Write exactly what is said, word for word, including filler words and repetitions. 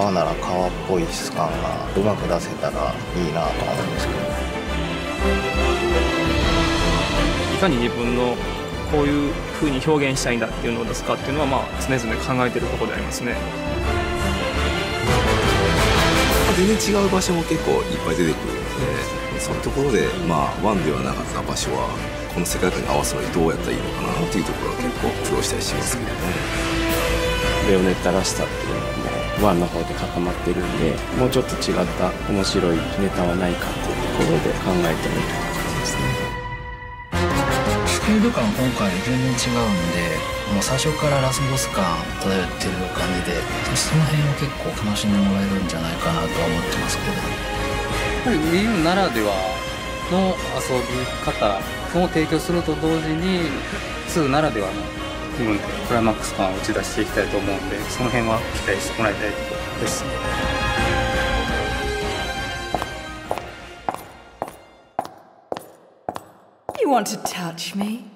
革なら革っぽい質感がうまく出せたらいいなと思うんですけど、 いかに自分のこういう風に表現したいんだっていうのを出すかっていうのは、まあ常々考えてるところでありますね。 全然違う場所も結構いっぱい出てくるので、そういうところでまあワンではなかった場所はこの世界観に合わせるのにどうやったらいいのかなっていうところは結構苦労したりしますけどね。 ベヨネッタらしさっていうのはもうワンの方で固まってるんで、もうちょっと違った面白いネタはないかっていうところで考えてみる感じですね。 スピード感今回全然違うんで、もう最初からラスボス感漂ってる感じで、その辺を結構楽しんでもらえるんじゃないかなとは思ってますけど、 やっぱり Wii U ならではの遊び方を提供すると同時にツーならではの部分でクライマックス感を打ち出していきたいと思うんで、その辺は期待してもらいたいところです。 You want to touch me?